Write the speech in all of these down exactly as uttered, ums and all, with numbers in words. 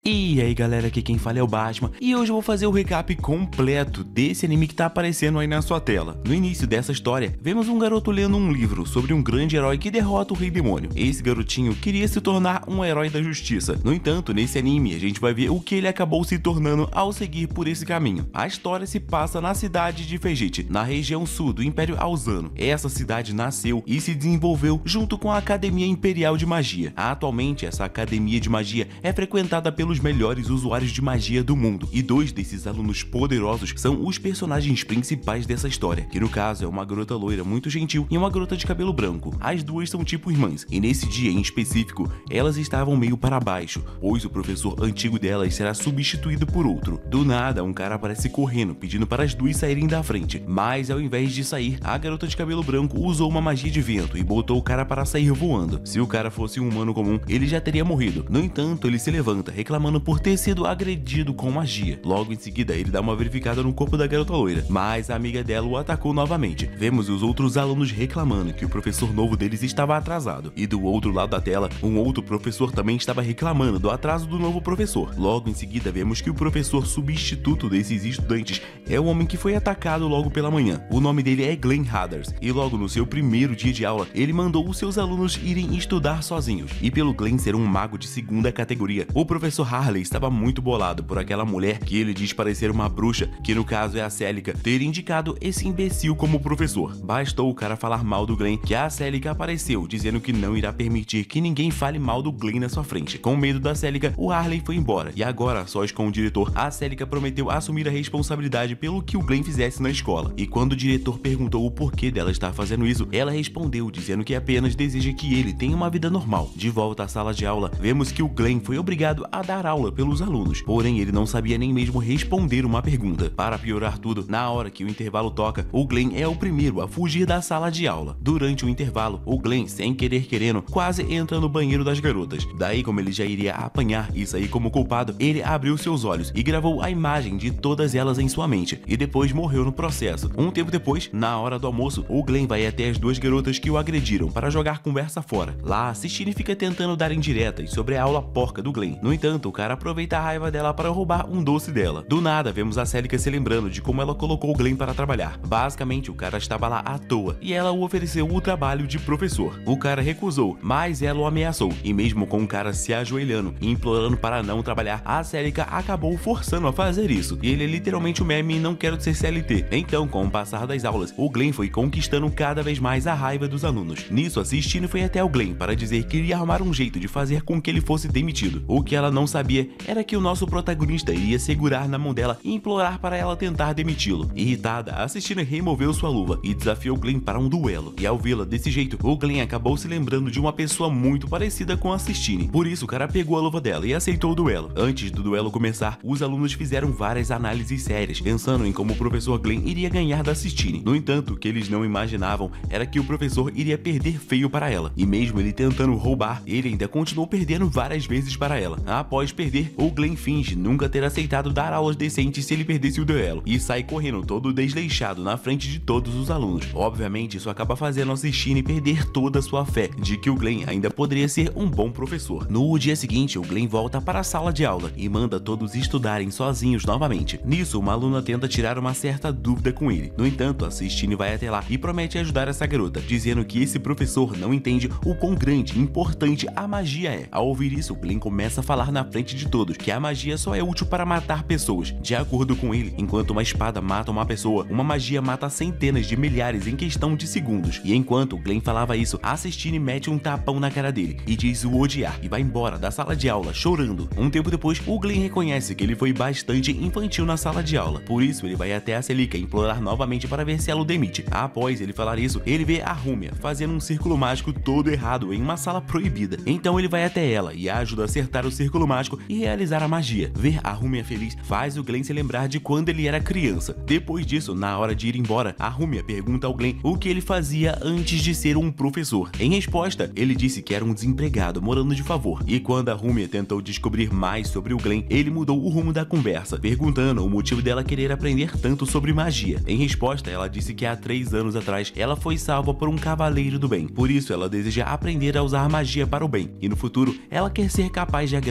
E aí galera, aqui quem fala é o Batman e hoje eu vou fazer o recap completo desse anime que tá aparecendo aí na sua tela. No início dessa história, vemos um garoto lendo um livro sobre um grande herói que derrota o Rei Demônio. Esse garotinho queria se tornar um herói da justiça. No entanto, nesse anime a gente vai ver o que ele acabou se tornando ao seguir por esse caminho. A história se passa na cidade de Fejit, na região sul do Império Alzano. Essa cidade nasceu e se desenvolveu junto com a Academia Imperial de Magia. Atualmente, essa Academia de Magia é frequentada pelos melhores usuários de magia do mundo, e dois desses alunos poderosos são os personagens principais dessa história, que no caso é uma garota loira muito gentil e uma garota de cabelo branco. As duas são tipo irmãs, e nesse dia em específico, elas estavam meio para baixo, pois o professor antigo delas será substituído por outro. Do nada, um cara aparece correndo, pedindo para as duas saírem da frente, mas ao invés de sair, a garota de cabelo branco usou uma magia de vento e botou o cara para sair voando. Se o cara fosse um humano comum, ele já teria morrido. No entanto, ele se levanta, reclamando por ter sido agredido com magia. Logo em seguida, ele dá uma verificada no corpo da garota loira, mas a amiga dela o atacou novamente. Vemos os outros alunos reclamando que o professor novo deles estava atrasado, e do outro lado da tela, um outro professor também estava reclamando do atraso do novo professor. Logo em seguida, vemos que o professor substituto desses estudantes é o homem que foi atacado logo pela manhã. O nome dele é Glenn Hadders, e logo no seu primeiro dia de aula, ele mandou os seus alunos irem estudar sozinhos. E pelo Glenn ser um mago de segunda categoria, o professor Harley estava muito bolado por aquela mulher que ele diz parecer uma bruxa, que no caso é a Célica, ter indicado esse imbecil como professor. Bastou o cara falar mal do Glenn que a Célica apareceu, dizendo que não irá permitir que ninguém fale mal do Glenn na sua frente. Com medo da Célica, o Harley foi embora, e agora, sós com o diretor, a Célica prometeu assumir a responsabilidade pelo que o Glenn fizesse na escola. E quando o diretor perguntou o porquê dela estar fazendo isso, ela respondeu dizendo que apenas deseja que ele tenha uma vida normal. De volta à sala de aula, vemos que o Glenn foi obrigado a dar aula pelos alunos, porém ele não sabia nem mesmo responder uma pergunta. Para piorar tudo, na hora que o intervalo toca, o Glenn é o primeiro a fugir da sala de aula. Durante o intervalo, o Glenn, sem querer querendo, quase entra no banheiro das garotas. Daí, como ele já iria apanhar e sair como culpado, ele abriu seus olhos e gravou a imagem de todas elas em sua mente, e depois morreu no processo. Um tempo depois, na hora do almoço, o Glenn vai até as duas garotas que o agrediram para jogar conversa fora. Lá, a Sistine fica tentando dar indiretas sobre a aula porca do Glenn. No entanto, o cara aproveita a raiva dela para roubar um doce dela. Do nada, vemos a Célica se lembrando de como ela colocou o Glenn para trabalhar. Basicamente, o cara estava lá à toa e ela o ofereceu o trabalho de professor. O cara recusou, mas ela o ameaçou, e mesmo com o cara se ajoelhando e implorando para não trabalhar, a Célica acabou forçando a fazer isso. E ele é literalmente o meme e não quero ser C L T. Então, com o passar das aulas, o Glenn foi conquistando cada vez mais a raiva dos alunos. Nisso, a Sistine foi até o Glenn para dizer que iria arrumar um jeito de fazer com que ele fosse demitido. O que ela não sabia era que o nosso protagonista iria segurar na mão dela e implorar para ela tentar demiti-lo. Irritada, a Sistine removeu sua luva e desafiou Glenn para um duelo. E ao vê-la desse jeito, o Glenn acabou se lembrando de uma pessoa muito parecida com a Sistine. Por isso, o cara pegou a luva dela e aceitou o duelo. Antes do duelo começar, os alunos fizeram várias análises sérias, pensando em como o professor Glenn iria ganhar da Sistine. No entanto, o que eles não imaginavam era que o professor iria perder feio para ela. E mesmo ele tentando roubar, ele ainda continuou perdendo várias vezes para ela. Após perder, o Glenn finge nunca ter aceitado dar aulas decentes se ele perdesse o duelo, e sai correndo todo desleixado na frente de todos os alunos. Obviamente, isso acaba fazendo a Sistine perder toda a sua fé de que o Glenn ainda poderia ser um bom professor. No dia seguinte, o Glenn volta para a sala de aula e manda todos estudarem sozinhos novamente. Nisso, uma aluna tenta tirar uma certa dúvida com ele. No entanto, a Sistine vai até lá e promete ajudar essa garota, dizendo que esse professor não entende o quão grande e importante a magia é. Ao ouvir isso, o Glenn começa a falar na frente de todos que a magia só é útil para matar pessoas. De acordo com ele, enquanto uma espada mata uma pessoa, uma magia mata centenas de milhares em questão de segundos. E enquanto o Glenn falava isso, a Sistine mete um tapão na cara dele e diz o odiar e vai embora da sala de aula chorando. Um tempo depois, o Glenn reconhece que ele foi bastante infantil na sala de aula. Por isso, ele vai até a Célica implorar novamente para ver se ela o demite. Após ele falar isso, ele vê a Rúmia fazendo um círculo mágico todo errado em uma sala proibida. Então ele vai até ela e a ajuda a acertar o círculo mágico e realizar a magia. Ver a Rúmia feliz faz o Glenn se lembrar de quando ele era criança. Depois disso, na hora de ir embora, a Rúmia pergunta ao Glenn o que ele fazia antes de ser um professor. Em resposta, ele disse que era um desempregado morando de favor. E quando a Rúmia tentou descobrir mais sobre o Glenn, ele mudou o rumo da conversa, perguntando o motivo dela querer aprender tanto sobre magia. Em resposta, ela disse que há três anos atrás ela foi salva por um cavaleiro do bem. Por isso, ela deseja aprender a usar magia para o bem. E no futuro, ela quer ser capaz de agradecer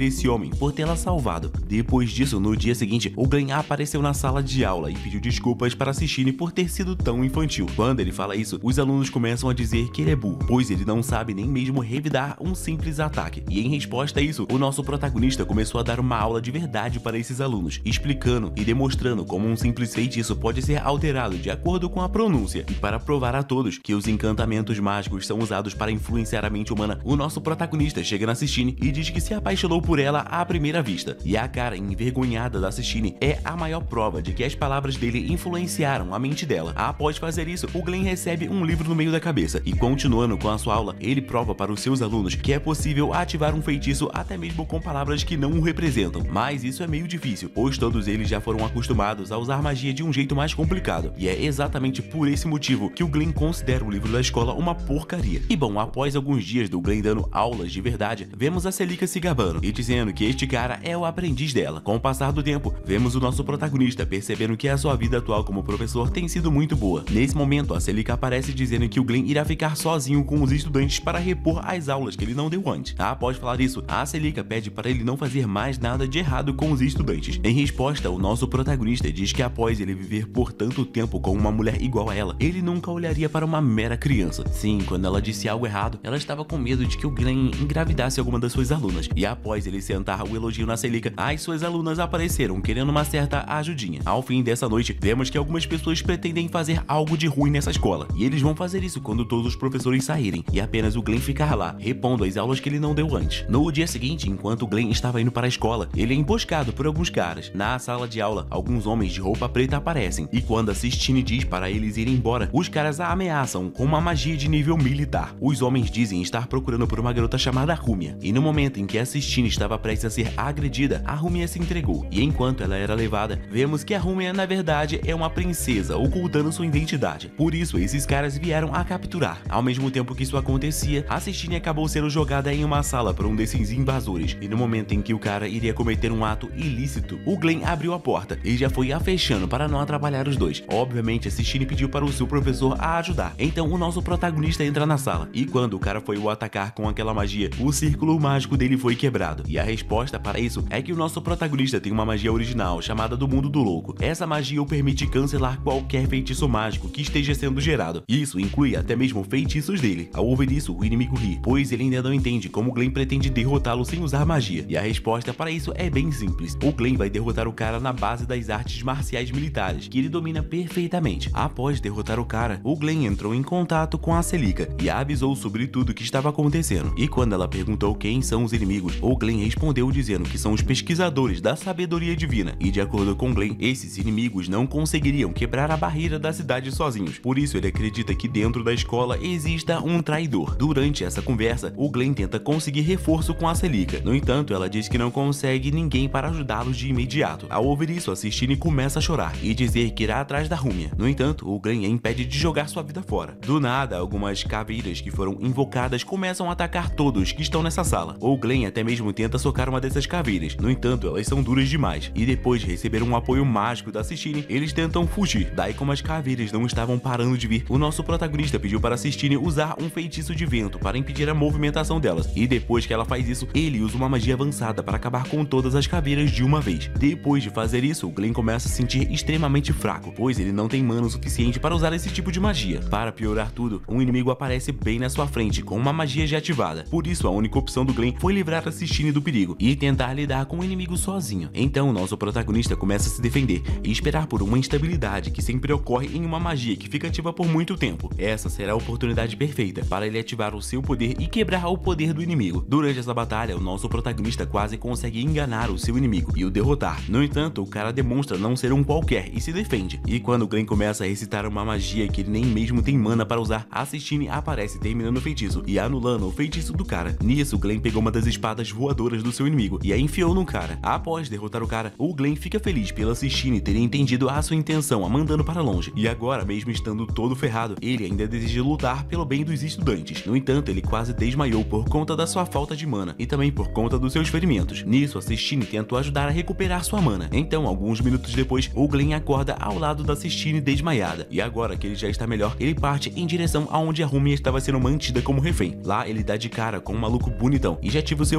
esse homem por tê-la salvado. Depois disso, no dia seguinte, o Glenn apareceu na sala de aula e pediu desculpas para Sistine por ter sido tão infantil. Quando ele fala isso, os alunos começam a dizer que ele é burro, pois ele não sabe nem mesmo revidar um simples ataque. E em resposta a isso, o nosso protagonista começou a dar uma aula de verdade para esses alunos, explicando e demonstrando como um simples feitiço pode ser alterado de acordo com a pronúncia. E para provar a todos que os encantamentos mágicos são usados para influenciar a mente humana, o nosso protagonista chega na Sistine e diz que se apaixonou por ela à primeira vista. E a cara envergonhada da Sistine é a maior prova de que as palavras dele influenciaram a mente dela. Após fazer isso, o Glenn recebe um livro no meio da cabeça e, continuando com a sua aula, ele prova para os seus alunos que é possível ativar um feitiço até mesmo com palavras que não o representam. Mas isso é meio difícil, pois todos eles já foram acostumados a usar magia de um jeito mais complicado. E é exatamente por esse motivo que o Glenn considera o livro da escola uma porcaria. E bom, após alguns dias do Glenn dando aulas de verdade, vemos a Celica se gabando e dizendo que este cara é o aprendiz dela. Com o passar do tempo, vemos o nosso protagonista percebendo que a sua vida atual como professor tem sido muito boa. Nesse momento, a Celica aparece dizendo que o Glenn irá ficar sozinho com os estudantes para repor as aulas que ele não deu antes. Após falar isso, a Celica pede para ele não fazer mais nada de errado com os estudantes. Em resposta, o nosso protagonista diz que após ele viver por tanto tempo com uma mulher igual a ela, ele nunca olharia para uma mera criança. Sim, quando ela disse algo errado, ela estava com medo de que o Glenn engravidasse alguma das suas alunas. E após ele sentar o elogio na Celica, as suas alunas apareceram querendo uma certa ajudinha. Ao fim dessa noite, vemos que algumas pessoas pretendem fazer algo de ruim nessa escola. E eles vão fazer isso quando todos os professores saírem e apenas o Glenn ficar lá, repondo as aulas que ele não deu antes. No dia seguinte, enquanto o Glenn estava indo para a escola, ele é emboscado por alguns caras. Na sala de aula, alguns homens de roupa preta aparecem, e quando a Sistine diz para eles irem embora, os caras a ameaçam com uma magia de nível militar. Os homens dizem estar procurando por uma garota chamada Rumia, e no momento em que a Sistine estava prestes a ser agredida, a Rumia se entregou, e enquanto ela era levada, vemos que a Rumia na verdade é uma princesa, ocultando sua identidade. Por isso, esses caras vieram a capturar. Ao mesmo tempo que isso acontecia, a Sistine acabou sendo jogada em uma sala por um desses invasores, e no momento em que o cara iria cometer um ato ilícito, o Glenn abriu a porta e já foi a fechando para não atrapalhar os dois. Obviamente, a Sistine pediu para o seu professor a ajudar, então o nosso protagonista entra na sala, e quando o cara foi o atacar com aquela magia, o círculo mágico dele foi quebrado. E a resposta para isso é que o nosso protagonista tem uma magia original chamada do Mundo do Louco. Essa magia o permite cancelar qualquer feitiço mágico que esteja sendo gerado. Isso inclui até mesmo feitiços dele. Ao ouvir isso, o inimigo ri, pois ele ainda não entende como Glenn pretende derrotá-lo sem usar magia. E a resposta para isso é bem simples. O Glenn vai derrotar o cara na base das artes marciais militares, que ele domina perfeitamente. Após derrotar o cara, o Glenn entrou em contato com a Celica e a avisou sobre tudo o que estava acontecendo. E quando ela perguntou quem são os inimigos, o Glenn respondeu dizendo que são os pesquisadores da sabedoria divina. E de acordo com Glenn, esses inimigos não conseguiriam quebrar a barreira da cidade sozinhos. Por isso ele acredita que dentro da escola exista um traidor. Durante essa conversa, o Glenn tenta conseguir reforço com a Celica. No entanto, ela diz que não consegue ninguém para ajudá-los de imediato. Ao ouvir isso, a Sistine começa a chorar e dizer que irá atrás da Rumia. No entanto, o Glenn a impede de jogar sua vida fora. Do nada, algumas caveiras que foram invocadas começam a atacar todos que estão nessa sala. O Glenn até mesmo tenta socar uma dessas caveiras. No entanto, elas são duras demais. E depois de receber um apoio mágico da Sistine, eles tentam fugir. Daí, como as caveiras não estavam parando de vir, o nosso protagonista pediu para Sistine usar um feitiço de vento para impedir a movimentação delas. E depois que ela faz isso, ele usa uma magia avançada para acabar com todas as caveiras de uma vez. Depois de fazer isso, o Glenn começa a se sentir extremamente fraco, pois ele não tem mana o suficiente para usar esse tipo de magia. Para piorar tudo, um inimigo aparece bem na sua frente com uma magia já ativada. Por isso, a única opção do Glenn foi livrar a Sistine do perigo e tentar lidar com o inimigo sozinho. Então, o nosso protagonista começa a se defender e esperar por uma instabilidade que sempre ocorre em uma magia que fica ativa por muito tempo. Essa será a oportunidade perfeita para ele ativar o seu poder e quebrar o poder do inimigo. Durante essa batalha, o nosso protagonista quase consegue enganar o seu inimigo e o derrotar. No entanto, o cara demonstra não ser um qualquer e se defende. E quando o Glenn começa a recitar uma magia que ele nem mesmo tem mana para usar, a Sistine aparece terminando o feitiço e anulando o feitiço do cara. Nisso, o Glenn pegou uma das espadas voadoras do seu inimigo e a enfiou no cara. Após derrotar o cara, o Glenn fica feliz pela Sistine ter entendido a sua intenção, a mandando para longe. E agora, mesmo estando todo ferrado, ele ainda deseja lutar pelo bem dos estudantes. No entanto, ele quase desmaiou por conta da sua falta de mana e também por conta dos seus ferimentos. Nisso, a Sistine tentou ajudar a recuperar sua mana. Então, alguns minutos depois, o Glenn acorda ao lado da Sistine desmaiada. E agora que ele já está melhor, ele parte em direção aonde a Rumia estava sendo mantida como refém. Lá, ele dá de cara com um maluco bonitão e já ativa o seu poder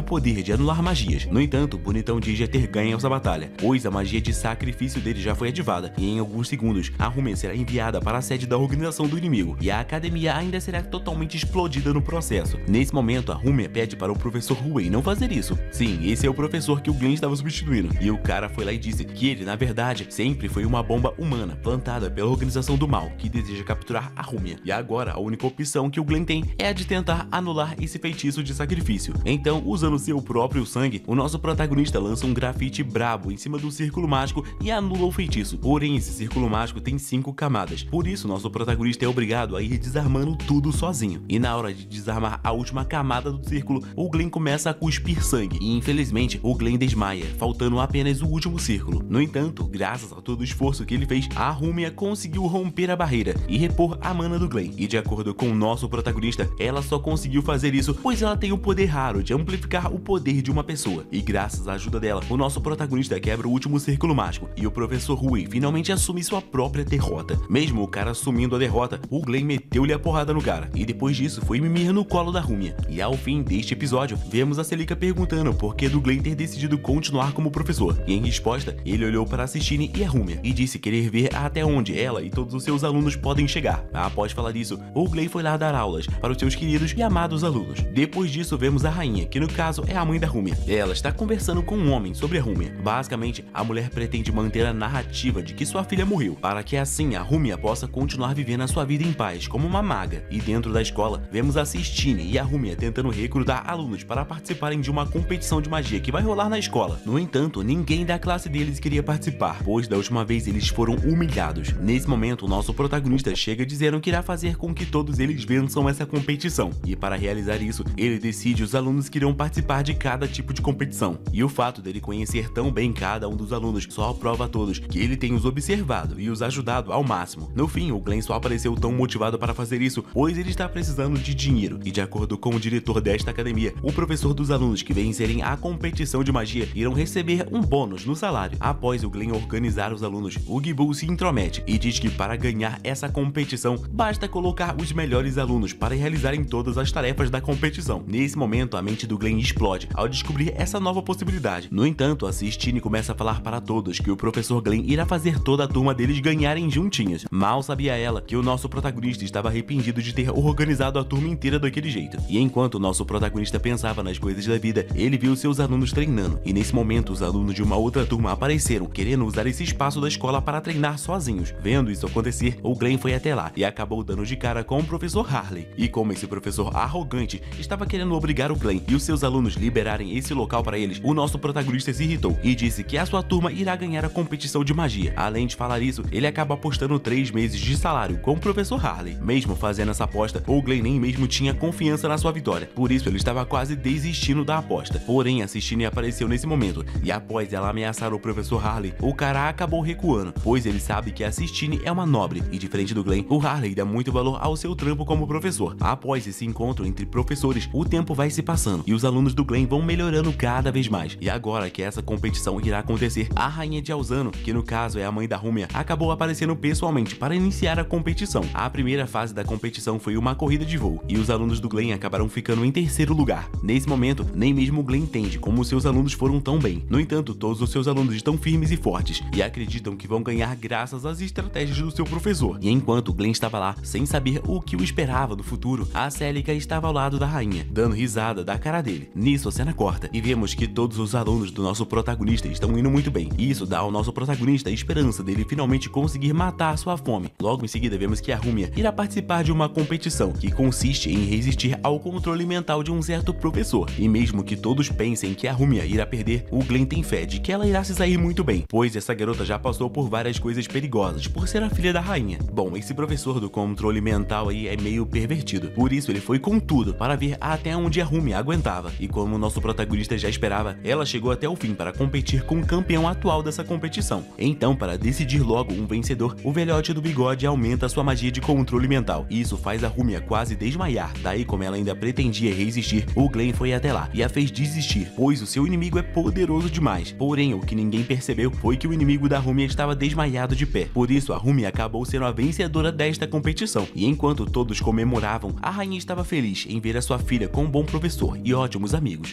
de anular magias. No entanto, o bonitão diz já ter ganho essa batalha, pois a magia de sacrifício dele já foi ativada, e em alguns segundos, a Rumia será enviada para a sede da organização do inimigo, e a academia ainda será totalmente explodida no processo. Nesse momento, a Rumia pede para o professor Huey não fazer isso. Sim, esse é o professor que o Glenn estava substituindo, e o cara foi lá e disse que ele, na verdade, sempre foi uma bomba humana, plantada pela organização do mal, que deseja capturar a Rumia. E agora, a única opção que o Glenn tem é a de tentar anular esse feitiço de sacrifício. Então, usando seu próprio sangue, o nosso protagonista lança um grafite brabo em cima do círculo mágico e anula o feitiço. Porém, esse círculo mágico tem cinco camadas, por isso nosso protagonista é obrigado a ir desarmando tudo sozinho. E na hora de desarmar a última camada do círculo, o Glenn começa a cuspir sangue, e infelizmente o Glenn desmaia, faltando apenas o último círculo. No entanto, graças a todo o esforço que ele fez, a Rumia conseguiu romper a barreira e repor a mana do Glenn. E de acordo com o nosso protagonista, ela só conseguiu fazer isso pois ela tem o poder raro de amplificar o poder de uma pessoa. E graças à ajuda dela, o nosso protagonista quebra o último círculo mágico e o professor Huey finalmente assume sua própria derrota. Mesmo o cara assumindo a derrota, o Glenn meteu-lhe a porrada no cara, e depois disso foi mimir no colo da Rumia. E ao fim deste episódio, vemos a Celica perguntando por que do Glenn ter decidido continuar como professor. E em resposta, ele olhou para a Sistine e a Rumia e disse querer ver até onde ela e todos os seus alunos podem chegar. Após falar isso, o Glenn foi lá dar aulas para os seus queridos e amados alunos. Depois disso, vemos a rainha, que no caso é a mãe da Rumia. Ela está conversando com um homem sobre a Rumia. Basicamente, a mulher pretende manter a narrativa de que sua filha morreu, para que assim a Rumia possa continuar vivendo a sua vida em paz, como uma maga. E dentro da escola, vemos a Sistine e a Rumia tentando recrutar alunos para participarem de uma competição de magia que vai rolar na escola. No entanto, ninguém da classe deles queria participar, pois da última vez eles foram humilhados. Nesse momento, o nosso protagonista chega dizendo que irá fazer com que todos eles vençam essa competição. E para realizar isso, ele decide os alunos que irão participar de cada tipo de competição. E o fato dele conhecer tão bem cada um dos alunos só prova a todos que ele tem os observado e os ajudado ao máximo. No fim, o Glenn só apareceu tão motivado para fazer isso, pois ele está precisando de dinheiro. E de acordo com o diretor desta academia, o professor dos alunos que vencerem a competição de magia irão receber um bônus no salário. Após o Glenn organizar os alunos, o Gibu se intromete e diz que para ganhar essa competição, basta colocar os melhores alunos para realizarem todas as tarefas da competição. Nesse momento, a mente do Glenn explode ao descobrir essa nova possibilidade. No entanto, a Sistine começa a falar para todos que o professor Glenn irá fazer toda a turma deles ganharem juntinhos. Mal sabia ela que o nosso protagonista estava arrependido de ter organizado a turma inteira daquele jeito. E enquanto o nosso protagonista pensava nas coisas da vida, ele viu seus alunos treinando. E nesse momento, os alunos de uma outra turma apareceram, querendo usar esse espaço da escola para treinar sozinhos. Vendo isso acontecer, o Glenn foi até lá e acabou dando de cara com o professor Harley. E como esse professor arrogante estava querendo obrigar o Glenn e os seus alunos liberarem esse local para eles, o nosso protagonista se irritou e disse que a sua turma irá ganhar a competição de magia. Além de falar isso, ele acaba apostando três meses de salário com o professor Harley. Mesmo fazendo essa aposta, o Glenn nem mesmo tinha confiança na sua vitória, por isso ele estava quase desistindo da aposta. Porém, a Sistine apareceu nesse momento e após ela ameaçar o professor Harley, o cara acabou recuando, pois ele sabe que a Sistine é uma nobre e diferente do Glenn, o Harley dá muito valor ao seu trampo como professor. Após esse encontro entre professores, o tempo vai se passando e os alunos do Glenn vão melhorando cada vez mais. E agora que essa competição irá acontecer, a rainha de Alzano, que no caso é a mãe da Rumia, acabou aparecendo pessoalmente para iniciar a competição. A primeira fase da competição foi uma corrida de voo e os alunos do Glenn acabaram ficando em terceiro lugar. Nesse momento, nem mesmo o Glenn entende como seus alunos foram tão bem. No entanto, todos os seus alunos estão firmes e fortes e acreditam que vão ganhar graças às estratégias do seu professor. E enquanto o Glenn estava lá, sem saber o que o esperava no futuro, a Celica estava ao lado da rainha, dando risada da cara dele. Nisso, a cena corta e vemos que todos os alunos do nosso protagonista estão indo muito bem. E isso dá ao nosso protagonista a esperança dele finalmente conseguir matar a sua fome. Logo em seguida, vemos que a Rumia irá participar de uma competição que consiste em resistir ao controle mental de um certo professor. E mesmo que todos pensem que a Rumia irá perder, o Glenn tem fé de que ela irá se sair muito bem, pois essa garota já passou por várias coisas perigosas por ser a filha da rainha. Bom, esse professor do controle mental aí é meio pervertido, por isso ele foi com tudo para ver até onde a Rumia aguentava. E como o nosso protagonista já esperava, ela chegou até o fim para competir com o campeão atual dessa competição. Então, para decidir logo um vencedor, o velhote do bigode aumenta sua magia de controle mental. E isso faz a Rumia quase desmaiar. Daí, como ela ainda pretendia resistir, o Glenn foi até lá e a fez desistir, pois o seu inimigo é poderoso demais. Porém, o que ninguém percebeu foi que o inimigo da Rumia estava desmaiado de pé. Por isso, a Rumia acabou sendo a vencedora desta competição. E enquanto todos comemoravam, a rainha estava feliz em ver a sua filha com um bom professor e ótimos amigos.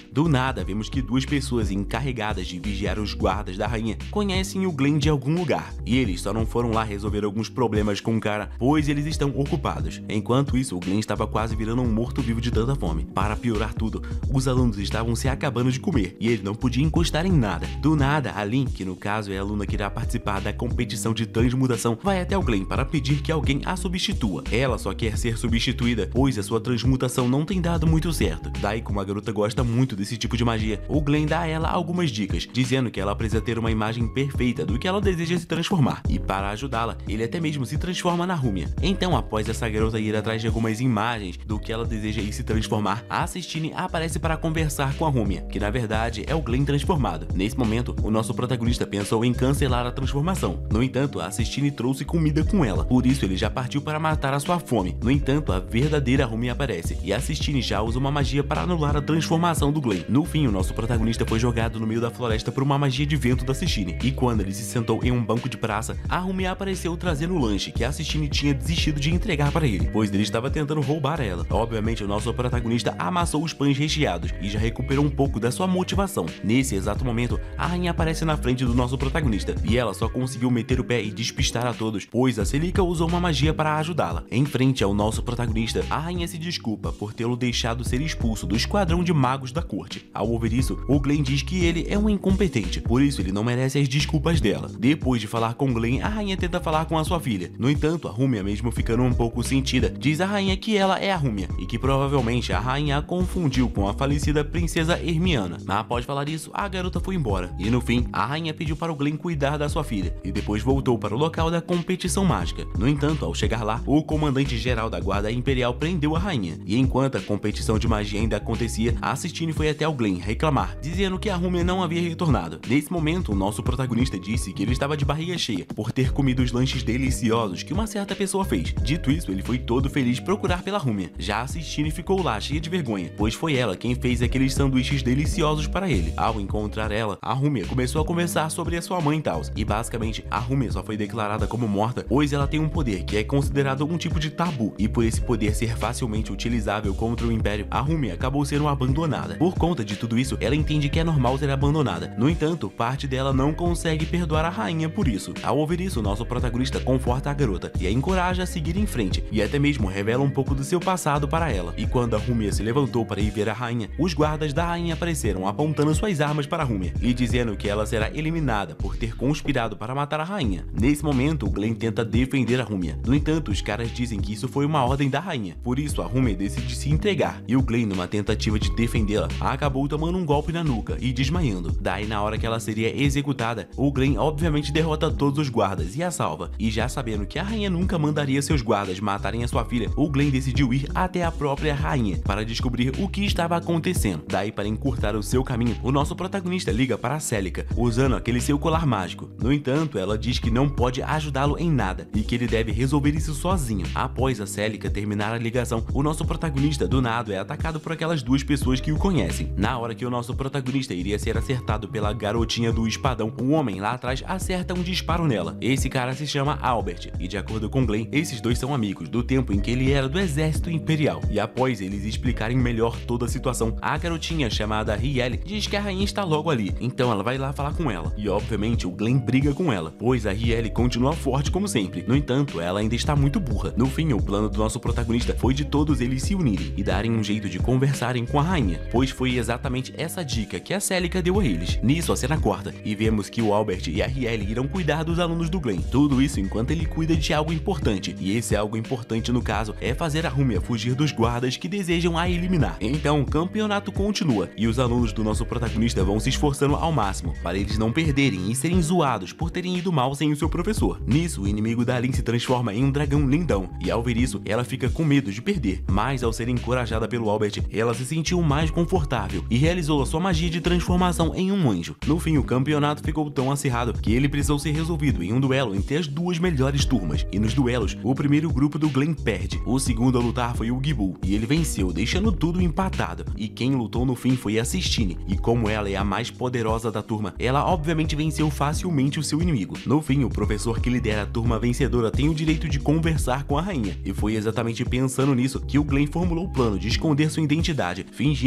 Do nada, vemos que duas pessoas encarregadas de vigiar os guardas da rainha conhecem o Glenn de algum lugar, e eles só não foram lá resolver alguns problemas com o cara, pois eles estão ocupados. Enquanto isso, o Glenn estava quase virando um morto-vivo de tanta fome. Para piorar tudo, os alunos estavam se acabando de comer, e ele não podia encostar em nada. Do nada, a Lynn, que no caso é a aluna que irá participar da competição de transmutação, vai até o Glenn para pedir que alguém a substitua. Ela só quer ser substituída, pois a sua transmutação não tem dado muito certo. Daí, como a garota gosta muito desse tipo de magia, o Glenn dá a ela algumas dicas, dizendo que ela precisa ter uma imagem perfeita do que ela deseja se transformar. E para ajudá-la, ele até mesmo se transforma na Rumia. Então, após essa garota ir atrás de algumas imagens do que ela deseja ir se transformar, a Sistine aparece para conversar com a Rumia, que na verdade é o Glenn transformado. Nesse momento, o nosso protagonista pensou em cancelar a transformação. No entanto, a Sistine trouxe comida com ela, por isso ele já partiu para matar a sua fome. No entanto, a verdadeira Rumia aparece, e a Sistine já usa uma magia para anular a transformação do Glenn. No fim, o nosso protagonista foi jogado no meio da floresta por uma magia de vento da Sistine, e quando ele se sentou em um banco de praça, a Rumia apareceu trazendo o lanche que a Sistine tinha desistido de entregar para ele, pois ele estava tentando roubar ela. Obviamente, o nosso protagonista amassou os pães recheados e já recuperou um pouco da sua motivação. Nesse exato momento, a rainha aparece na frente do nosso protagonista, e ela só conseguiu meter o pé e despistar a todos, pois a Celica usou uma magia para ajudá-la. Em frente ao nosso protagonista, a rainha se desculpa por tê-lo deixado ser expulso do esquadrão de magos da corte. Ao ouvir isso, o Glenn diz que ele é um incompetente, por isso ele não merece as desculpas dela. Depois de falar com Glenn, a rainha tenta falar com a sua filha. No entanto, a Rumia, mesmo ficando um pouco sentida, diz à rainha que ela é a Rumia e que provavelmente a rainha a confundiu com a falecida princesa Hermiana. Mas após falar isso, a garota foi embora, e no fim, a rainha pediu para o Glenn cuidar da sua filha e depois voltou para o local da competição mágica. No entanto, ao chegar lá, o comandante-geral da guarda imperial prendeu a rainha, e enquanto a competição de magia ainda acontecia, a Sistine foi até o Glenn reclamar, dizendo que a Rumia não havia retornado. Nesse momento, o nosso protagonista disse que ele estava de barriga cheia por ter comido os lanches deliciosos que uma certa pessoa fez. Dito isso, ele foi todo feliz procurar pela Rumia. Já a Sistine ficou lá cheia de vergonha, pois foi ela quem fez aqueles sanduíches deliciosos para ele. Ao encontrar ela, a Rumia começou a conversar sobre a sua mãe e tal, e basicamente a Rumia só foi declarada como morta pois ela tem um poder que é considerado um tipo de tabu, e por esse poder ser facilmente utilizável contra o Império, a Rumia acabou sendo abandonada. Por conta de tudo isso, ela entende que é normal ser abandonada. No entanto, parte dela não consegue perdoar a rainha por isso. Ao ouvir isso, nosso protagonista conforta a garota e a encoraja a seguir em frente, e até mesmo revela um pouco do seu passado para ela. E quando a Rumia se levantou para ir ver a rainha, os guardas da rainha apareceram apontando suas armas para a Rumia e dizendo que ela será eliminada por ter conspirado para matar a rainha. Nesse momento, o Glenn tenta defender a Rumia. No entanto, os caras dizem que isso foi uma ordem da rainha. Por isso, a Rumia decide se entregar, e o Glenn, numa tentativa de defendê-la, acabou tomando um golpe na nuca e desmaiando. Daí, na hora que ela seria executada, o Glenn obviamente derrota todos os guardas e a salva. E já sabendo que a rainha nunca mandaria seus guardas matarem a sua filha, o Glenn decidiu ir até a própria rainha para descobrir o que estava acontecendo. Daí, para encurtar o seu caminho, o nosso protagonista liga para a Celica, usando aquele seu colar mágico. No entanto, ela diz que não pode ajudá-lo em nada e que ele deve resolver isso sozinho. Após a Celica terminar a ligação, o nosso protagonista do nada é atacado por aquelas duas pessoas que o conhecem. Na hora que o nosso protagonista iria ser acertado pela garotinha do espadão, um homem lá atrás acerta um disparo nela. Esse cara se chama Albert, e de acordo com Glenn, esses dois são amigos do tempo em que ele era do exército imperial. E após eles explicarem melhor toda a situação, a garotinha chamada Rielle diz que a rainha está logo ali, então ela vai lá falar com ela. E obviamente o Glenn briga com ela, pois a Rielle continua forte como sempre. No entanto, ela ainda está muito burra. No fim, o plano do nosso protagonista foi de todos eles se unirem e darem um jeito de conversarem com a rainha, pois foi exatamente essa dica que a Celica deu a eles. Nisso, a cena corta e vemos que o Albert e a Rielle irão cuidar dos alunos do Glenn. Tudo isso enquanto ele cuida de algo importante, e esse algo importante no caso é fazer a Rumia fugir dos guardas que desejam a eliminar. Então, o campeonato continua e os alunos do nosso protagonista vão se esforçando ao máximo para eles não perderem e serem zoados por terem ido mal sem o seu professor. Nisso, o inimigo da Lynn se transforma em um dragão lindão, e ao ver isso, ela fica com medo de perder, mas ao ser encorajada pelo Albert, ela se sentiu mais confortável e realizou a sua magia de transformação em um anjo. No fim, o campeonato ficou tão acirrado que ele precisou ser resolvido em um duelo entre as duas melhores turmas, e nos duelos, o primeiro grupo do Glenn perde. O segundo a lutar foi o Gibu, e ele venceu, deixando tudo empatado, e quem lutou no fim foi a Sistine, e como ela é a mais poderosa da turma, ela obviamente venceu facilmente o seu inimigo. No fim, o professor que lidera a turma vencedora tem o direito de conversar com a rainha, e foi exatamente pensando nisso que o Glenn formulou o plano de esconder sua identidade, fingindo ser um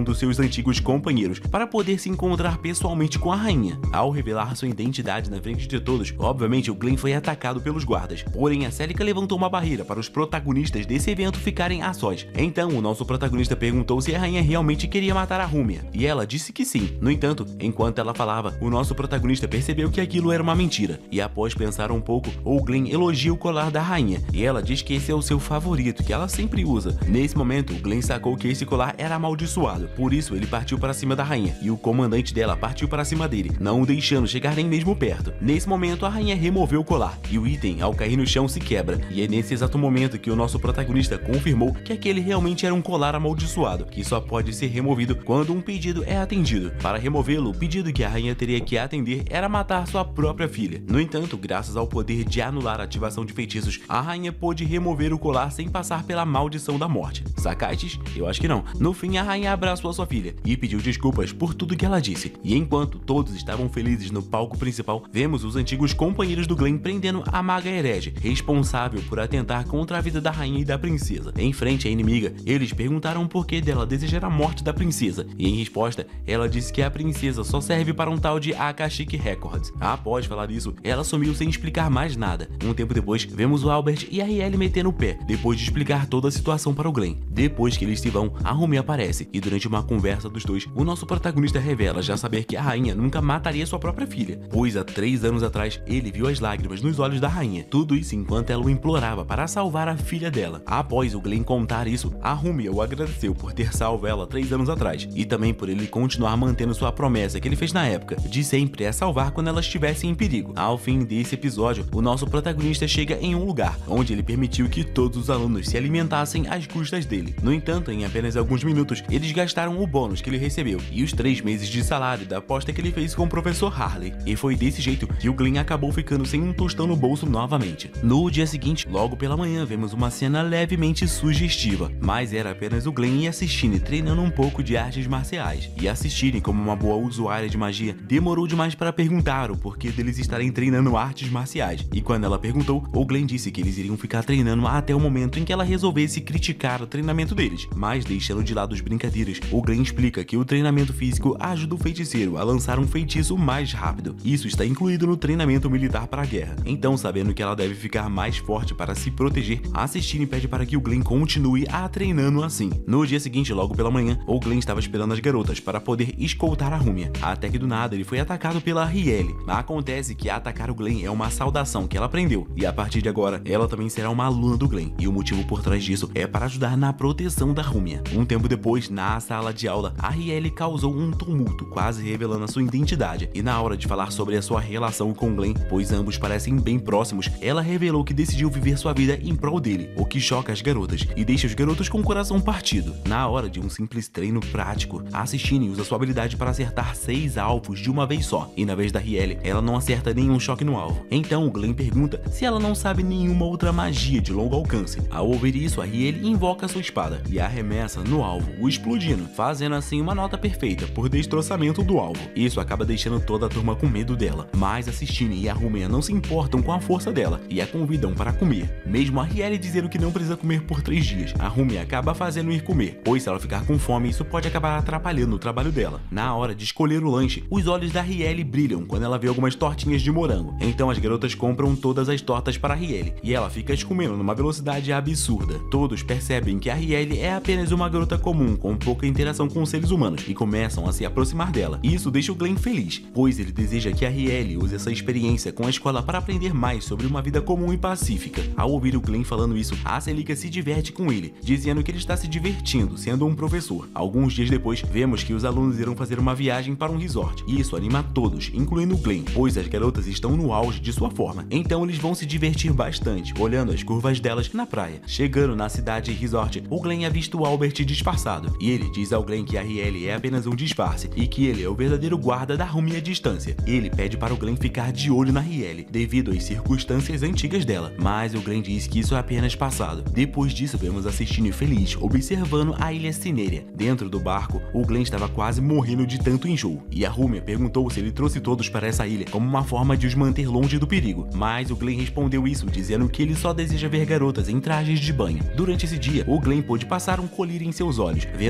dos seus antigos companheiros para poder se encontrar pessoalmente com a rainha. Ao revelar sua identidade na frente de todos, obviamente o Glenn foi atacado pelos guardas, porém a Celica levantou uma barreira para os protagonistas desse evento ficarem a sós. Então o nosso protagonista perguntou se a rainha realmente queria matar a Rúmia, e ela disse que sim. No entanto, enquanto ela falava, o nosso protagonista percebeu que aquilo era uma mentira, e após pensar um pouco, o Glenn elogia o colar da rainha, e ela diz que esse é o seu favorito, que ela sempre usa. Nesse momento, o Glenn sacou que esse colar era amaldiçoado, por isso ele partiu para cima da rainha, e o comandante dela partiu para cima dele, não o deixando chegar nem mesmo perto. Nesse momento, a rainha removeu o colar, e o item, ao cair no chão, se quebra, e é nesse exato momento que o nosso protagonista confirmou que aquele realmente era um colar amaldiçoado, que só pode ser removido quando um pedido é atendido. Para removê-lo, o pedido que a rainha teria que atender era matar sua própria filha. No entanto, graças ao poder de anular a ativação de feitiços, a rainha pôde remover o colar sem passar pela maldição da morte. Sacastes? Eu acho que não. No fim, a rainha abraçou a sua filha e pediu desculpas por tudo que ela disse. E enquanto todos estavam felizes no palco principal, vemos os antigos companheiros do Glenn prendendo a maga herege, responsável por atentar contra a vida da rainha e da princesa. Em frente à inimiga, eles perguntaram por que dela desejar a morte da princesa, e em resposta, ela disse que a princesa só serve para um tal de Akashic Records. Após falar isso, ela sumiu sem explicar mais nada. Um tempo depois, vemos o Albert e a Rielle metendo o pé, depois de explicar toda a situação para o Glenn. Depois que eles se vão, a Rumi aparece, e durante uma conversa dos dois, o nosso protagonista revela já saber que a rainha nunca mataria sua própria filha, pois há três anos atrás, ele viu as lágrimas nos olhos da rainha. Tudo isso enquanto ela o implorava para salvar a filha dela. Após o Glenn contar isso, a Rumi o agradeceu por ter salvo ela três anos atrás, e também por ele continuar mantendo sua promessa que ele fez na época, de sempre a salvar quando ela estivesse em perigo. Ao fim desse episódio, o nosso protagonista chega em um lugar, onde ele permitiu que todos os alunos se alimentassem às custas dele. No entanto, em apenas alguns minutos, eles gastaram o bônus que ele recebeu, e os três meses de salário da aposta que ele fez com o professor Harley, e foi desse jeito que o Glenn acabou ficando sem um tostão no bolso novamente. No dia seguinte, logo pela manhã, vemos uma cena levemente sugestiva, mas era apenas o Glenn e a Sistine treinando um pouco de artes marciais, e a Sistine, como uma boa usuária de magia, demorou demais para perguntar o porquê deles estarem treinando artes marciais, e quando ela perguntou, o Glenn disse que eles iriam ficar treinando até o momento em que ela resolvesse criticar o treinamento deles, mas deixando de lado as brincadeiras, o Glenn explica que o treinamento físico ajuda o feiticeiro a lançar um feitiço mais rápido. Isso está incluído no treinamento militar para a guerra. Então, sabendo que ela deve ficar mais forte para se proteger, a Sistine pede para que o Glenn continue a treinando assim. No dia seguinte, logo pela manhã, o Glenn estava esperando as garotas para poder escoltar a Rúmia, até que do nada ele foi atacado pela Rielle. Acontece que atacar o Glenn é uma saudação que ela aprendeu, e a partir de agora, ela também será uma aluna do Glenn, e o motivo por trás disso é para ajudar na proteção da Rúmia. Um tempo depois, na sala de aula, a Rielle causou um tumulto, quase revelando a sua identidade, e na hora de falar sobre a sua relação com Glenn, pois ambos parecem bem próximos, ela revelou que decidiu viver sua vida em prol dele, o que choca as garotas, e deixa os garotos com o coração partido. Na hora de um simples treino prático, a Sistine usa sua habilidade para acertar seis alvos de uma vez só, e na vez da Rielle, ela não acerta nenhum choque no alvo. Então o Glenn pergunta se ela não sabe nenhuma outra magia de longo alcance. Ao ouvir isso, a Rielle invoca sua espada e arremessa no alvo, o explodindo, fazendo assim uma nota perfeita por destroçamento do alvo. Isso acaba deixando toda a turma com medo dela, mas a Sistine e a Rúmia não se importam com a força dela e a convidam para comer. Mesmo a Rielle dizendo que não precisa comer por três dias, a Rúmia acaba fazendo ir comer, pois se ela ficar com fome, isso pode acabar atrapalhando o trabalho dela. Na hora de escolher o lanche, os olhos da Rielle brilham quando ela vê algumas tortinhas de morango. Então as garotas compram todas as tortas para a Rielle, e ela fica as comendo numa velocidade absurda. Todos percebem que a Rielle é apenas uma garota comum, com pouca interação com seres humanos, e começam a se aproximar dela. Isso deixa o Glenn feliz, pois ele deseja que a Rielle use essa experiência com a escola para aprender mais sobre uma vida comum e pacífica. Ao ouvir o Glenn falando isso, a Celica se diverte com ele, dizendo que ele está se divertindo sendo um professor. Alguns dias depois, vemos que os alunos irão fazer uma viagem para um resort, e isso anima todos, incluindo o Glenn, pois as garotas estão no auge de sua forma. Então eles vão se divertir bastante, olhando as curvas delas na praia. Chegando na cidade resort, o Glenn avista o Albert disfarçado, e ele diz ao Glenn que a Rielle é apenas um disfarce, e que ele é o verdadeiro guarda da Rumi à distância. Ele pede para o Glenn ficar de olho na Rielle, devido às circunstâncias antigas dela, mas o Glenn diz que isso é apenas passado. Depois disso, vemos a Sistine feliz, observando a ilha Cinéria. Dentro do barco, o Glenn estava quase morrendo de tanto enjoo, e a Rúmia perguntou se ele trouxe todos para essa ilha como uma forma de os manter longe do perigo, mas o Glenn respondeu isso, dizendo que ele só deseja ver garotas em trajes de banho. Durante esse dia, o Glenn pôde passar um colírio em seus olhos, vendo as garotas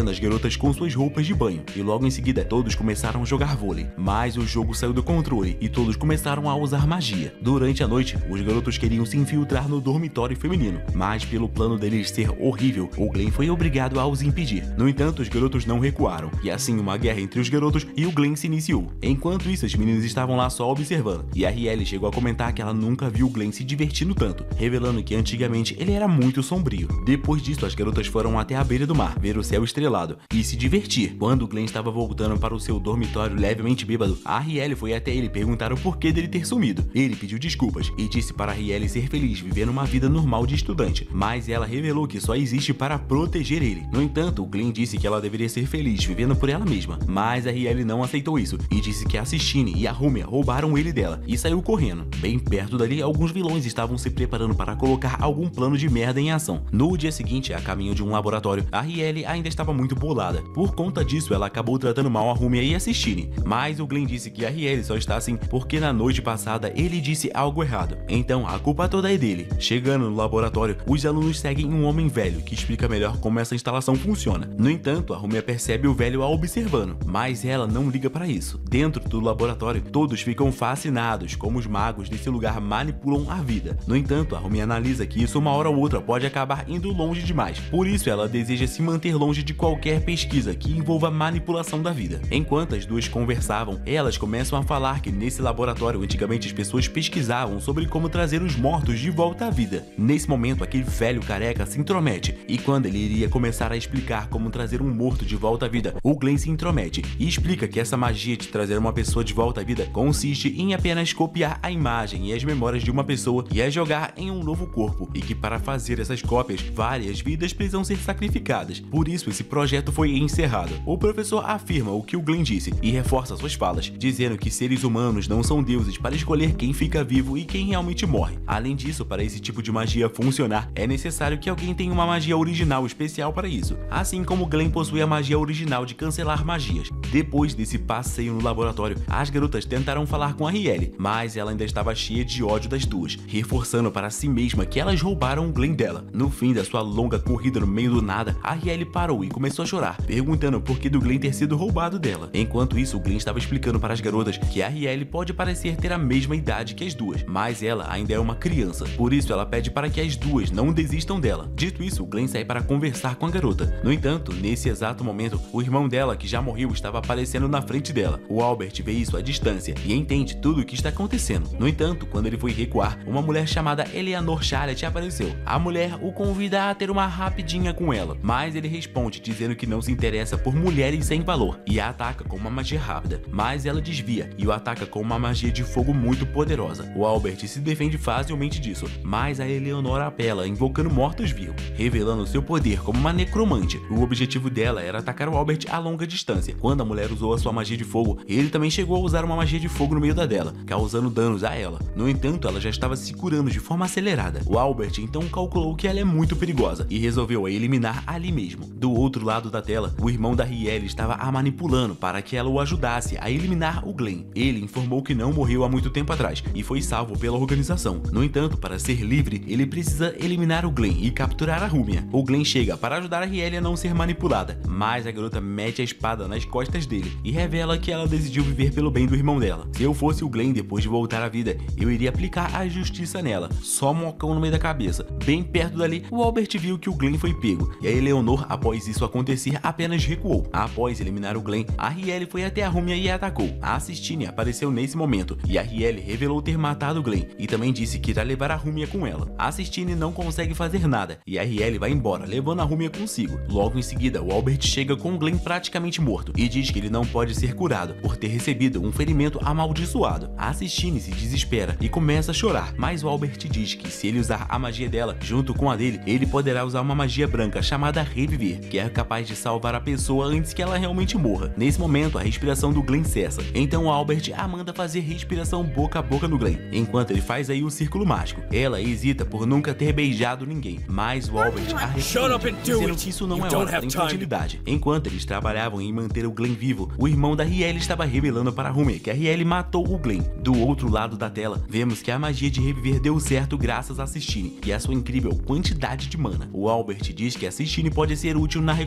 garotas com suas roupas de banho, e logo em seguida todos começaram a jogar vôlei, mas o jogo saiu do controle e todos começaram a usar magia. Durante a noite, os garotos queriam se infiltrar no dormitório feminino, mas pelo plano deles ser horrível, o Glenn foi obrigado a os impedir. No entanto, os garotos não recuaram, e assim uma guerra entre os garotos e o Glenn se iniciou. Enquanto isso, as meninas estavam lá só observando, e a Rielle chegou a comentar que ela nunca viu o Glenn se divertindo tanto, revelando que antigamente ele era muito sombrio. Depois disso, as garotas foram até a beira do mar, ver o céu estrelado e se divertir. Quando o Glenn estava voltando para o seu dormitório levemente bêbado, a Rielle foi até ele perguntar o porquê dele ter sumido. Ele pediu desculpas e disse para a Rielle ser feliz vivendo uma vida normal de estudante, mas ela revelou que só existe para proteger ele. No entanto, o Glenn disse que ela deveria ser feliz vivendo por ela mesma, mas a Rielle não aceitou isso e disse que a Sistine e a Rumia roubaram ele dela e saiu correndo. Bem perto dali, alguns vilões estavam se preparando para colocar algum plano de merda em ação. No dia seguinte, a caminho de um laboratório, a Rielle ainda estava muito bolada. Por conta disso, ela acabou tratando mal a Rumia e a Sistine, mas o Glenn disse que a Rielle só está assim porque na noite passada ele disse algo errado. Então a culpa toda é dele. Chegando no laboratório, os alunos seguem um homem velho que explica melhor como essa instalação funciona. No entanto, a Rumia percebe o velho a observando, mas ela não liga para isso. Dentro do laboratório, todos ficam fascinados como os magos desse lugar manipulam a vida. No entanto, a Rumia analisa que isso uma hora ou outra pode acabar indo longe demais. Por isso, ela deseja se manter longe de qualquer pesquisa que envolva manipulação da vida. Enquanto as duas conversavam, elas começam a falar que nesse laboratório antigamente as pessoas pesquisavam sobre como trazer os mortos de volta à vida. Nesse momento, aquele velho careca se intromete e quando ele iria começar a explicar como trazer um morto de volta à vida, o Glenn se intromete e explica que essa magia de trazer uma pessoa de volta à vida consiste em apenas copiar a imagem e as memórias de uma pessoa e a jogar em um novo corpo, e que para fazer essas cópias, várias vidas precisam ser sacrificadas. Por isso, esse projeto foi encerrado. O professor afirma o que o Glenn disse e reforça suas falas, dizendo que seres humanos não são deuses para escolher quem fica vivo e quem realmente morre. Além disso, para esse tipo de magia funcionar, é necessário que alguém tenha uma magia original especial para isso, assim como Glenn possui a magia original de cancelar magias. Depois desse passeio no laboratório, as garotas tentaram falar com a Rielle, mas ela ainda estava cheia de ódio das duas, reforçando para si mesma que elas roubaram o Glenn dela. No fim da sua longa corrida no meio do nada, a Rielle parou e começou a chorar, perguntando por que do Glenn ter sido roubado dela. Enquanto isso, o Glenn estava explicando para as garotas que a Rielle pode parecer ter a mesma idade que as duas, mas ela ainda é uma criança, por isso ela pede para que as duas não desistam dela. Dito isso, o Glenn sai para conversar com a garota. No entanto, nesse exato momento, o irmão dela, que já morreu, estava aparecendo na frente dela. O Albert vê isso à distância e entende tudo o que está acontecendo. No entanto, quando ele foi recuar, uma mulher chamada Eleanor Charlotte apareceu. A mulher o convida a ter uma rapidinha com ela, mas ele responde dizendo que não se interessa por mulheres sem valor e a ataca com uma magia rápida, mas ela desvia e o ataca com uma magia de fogo muito poderosa. O Albert se defende facilmente disso, mas a Eleanor apela invocando mortos-vivos, revelando seu poder como uma necromante. O objetivo dela era atacar o Albert a longa distância. Quando a mulher usou a sua magia de fogo, ele também chegou a usar uma magia de fogo no meio da dela, causando danos a ela. No entanto, ela já estava se curando de forma acelerada. O Albert então calculou que ela é muito perigosa e resolveu a eliminar ali mesmo. Do outro lado da tela, o irmão da Rielle estava a manipulando para que ela o ajudasse a eliminar o Glenn. Ele informou que não morreu há muito tempo atrás e foi salvo pela organização. No entanto, para ser livre, ele precisa eliminar o Glenn e capturar a Rumia. O Glenn chega para ajudar a Rielle a não ser manipulada, mas a garota mete a espada nas costas dele e revela que ela decidiu viver pelo bem do irmão dela. Se eu fosse o Glenn depois de voltar à vida, eu iria aplicar a justiça nela. Só mocão no meio da cabeça. Bem perto dali, o Albert viu que o Glenn foi pego e a Eleanor, após isso acontecer, apenas recuou. Após eliminar o Glenn, a Rielle foi até a Rumia e a atacou. A Sistine apareceu nesse momento e a Rielle revelou ter matado o Glenn e também disse que irá levar a Rumia com ela. A Sistine não consegue fazer nada e a Rielle vai embora, levando a Rumia consigo. Logo em seguida, o Albert chega com o Glenn praticamente morto e diz que ele não pode ser curado por ter recebido um ferimento amaldiçoado. A Sistine se desespera e começa a chorar, mas o Albert diz que se ele usar a magia dela junto com a dele, ele poderá usar uma magia branca chamada Reviver, que é capaz de salvar a pessoa antes que ela realmente morra. Nesse momento, a respiração do Glenn cessa, então o Albert a manda fazer respiração boca a boca no Glenn, enquanto ele faz aí o círculo mágico. Ela hesita por nunca ter beijado ninguém, mas o Albert a repreende, dizendo que isso não é hora da infantilidade. Enquanto eles trabalhavam em manter o Glenn vivo, o irmão da Rielle estava revelando para a Rumia que a Rielle matou o Glenn. Do outro lado da tela, vemos que a magia de reviver deu certo graças a Sistine e a sua incrível quantidade de mana. O Albert diz que a Sistine pode ser útil na recuperação da